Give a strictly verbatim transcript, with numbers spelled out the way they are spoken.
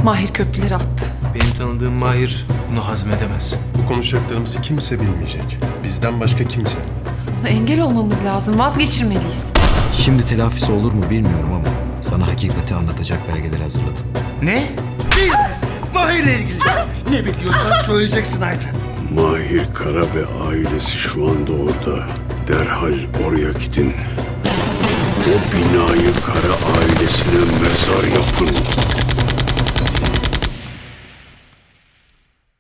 Mahir köprüleri attı. Benim tanıdığım Mahir bunu hazmedemez. Bu konuşacaklarımızı kimse bilmeyecek. Bizden başka kimse. Buna engel olmamız lazım. Vazgeçirmeliyiz. Şimdi telafisi olur mu bilmiyorum ama sana hakikati anlatacak belgeleri hazırladım. Ne? Değil mi? Mahir'le ilgili. Ne biliyorsan söyleyeceksin Ayten. Mahir Kara ve ailesi şu anda orada. Derhal oraya gidin. O binayı Kara ailesine mezar yapın.